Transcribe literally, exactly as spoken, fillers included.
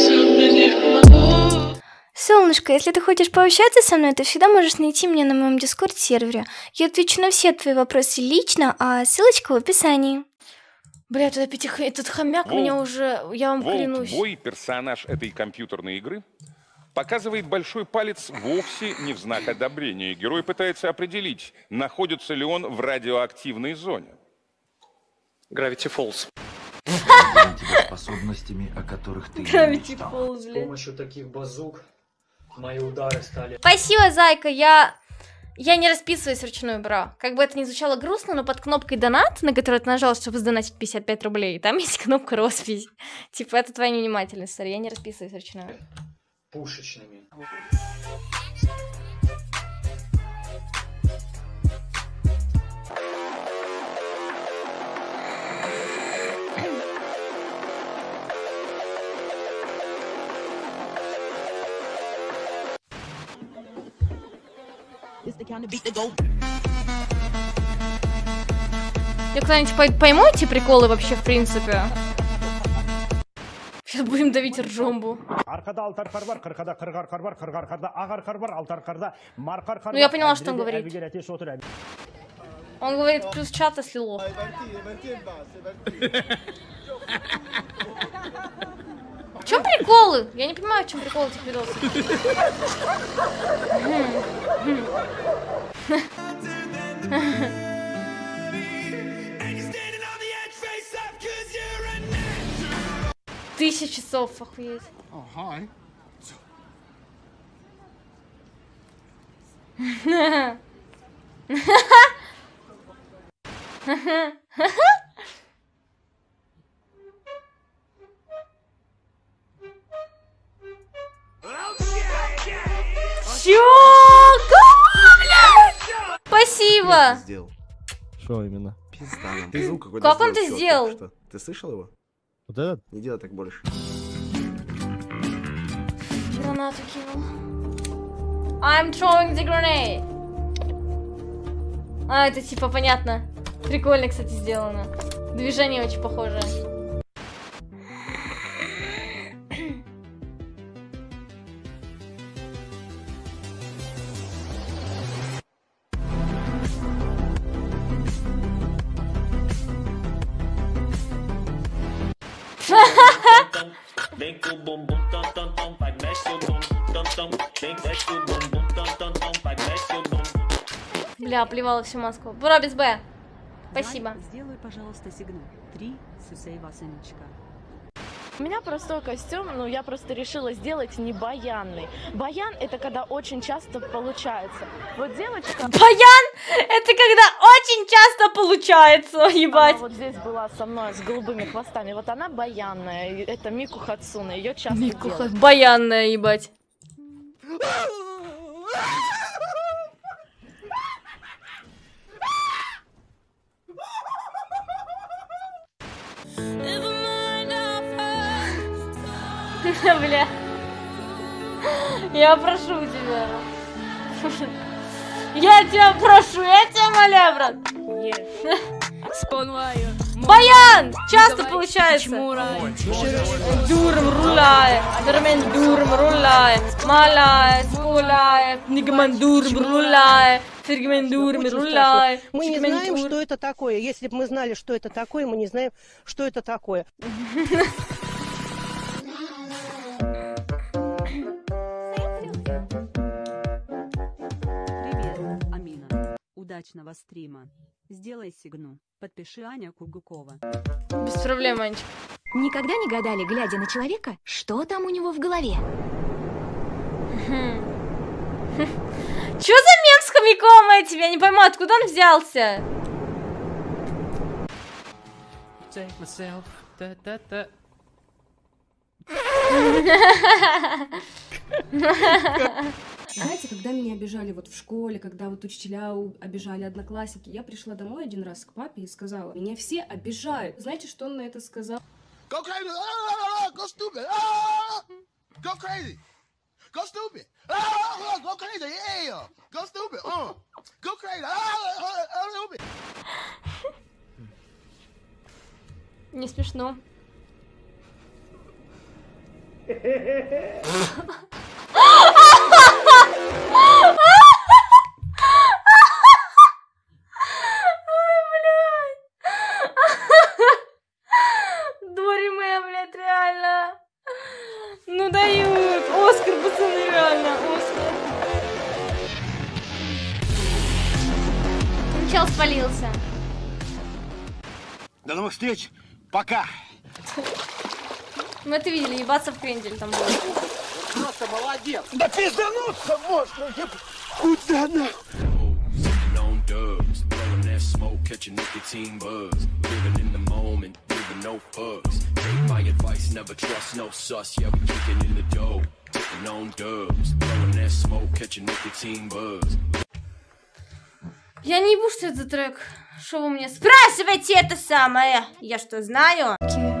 Солнышко, если ты хочешь пообщаться со мной, ты всегда можешь найти меня на моем дискорд-сервере. Я отвечу на все твои вопросы лично, а ссылочка в описании. Бля, этот, пятих... этот хомяк Волк. Меня уже... Я вам Волк, клянусь. бой, персонаж этой компьютерной игры, показывает большой палец вовсе не в знак одобрения. Герой пытается определить, находится ли он в радиоактивной зоне. Gravity Falls. Способностями, о которых ты Gravity Falls, С помощью таких базук мои удары стали... Спасибо, зайка, я... Я не расписываюсь вручную, бро. Как бы это ни звучало грустно, но под кнопкой донат, на которую ты нажал, чтобы сдонатить пятьдесят пять рублей, там есть кнопка роспись. Типа, это твоя невнимательность, сори, я не расписываюсь вручную. Пушечными. Я когда-нибудь пойму эти приколы вообще, в принципе? Сейчас будем давить ржомбу. Ну, я поняла, что он говорит. Он говорит, плюс чат, если лох. В чем приколы? Я не понимаю, в чем прикол этих видосов. Тысяча часов, охуеть. Чё? Спасибо. Что именно? Пизда. Ты звук какой-то Как он это сделал? Что? Ты слышал его? Вот этот? Не делай так больше. Гранату кинул. I'm throwing the grenade. А, это типа понятно. Прикольно, кстати, сделано. Движение очень похожее. Бля, плевала всю маску. Бура без Б. Спасибо. Сделай, пожалуйста, сигнал. Три сусейва сыночка. У меня простой костюм, но я просто решила сделать не баянный. Баян — это когда очень часто получается. Вот девочка... Баян — это когда очень часто получается, ебать. Она вот здесь была со мной с голубыми хвостами. Вот она баянная. Это Мику Хацуна. Ее часто Мику делают. Баянная, ебать. Бля. Я прошу тебя. Я тебя прошу, я тебя моляю, брат. Баян! Часто получается. Дурм рулай, дурмен дурм рулай, малай, скулай, нигман дурм рулай, фигмен дурм рулай. Мы не знаем, что это такое. Если бы мы знали, что это такое, мы не знаем, что это такое. Удачного стрима. Сделай сигну. Подпиши Аня Кугукова. Без проблем, Анечка. Никогда не гадали, глядя на человека, что там у него в голове? Чё за мем с хомяком этим? Я не пойму, откуда он взялся? Знаете, когда меня обижали вот в школе, когда вот учителя обижали одноклассники, я пришла домой один раз к папе и сказала: меня все обижают. Знаете, что он на это сказал? Go crazy! Go stupid! Go crazy! Go stupid! Go crazy! Yeah! Go stupid! Go crazy! Stupid! Не смешно. Дори моя, блядь, реально. Ну дают. Оскар, пацаны, реально. Оскар. Чел спалился. До новых встреч. Пока. Мы это видели, ебаться в крендель там было. Просто молодец. Да пиздануться можно. Куда на? Я не ебу, что это за трек. Что вы мне спрашиваете это самое? Я что, знаю?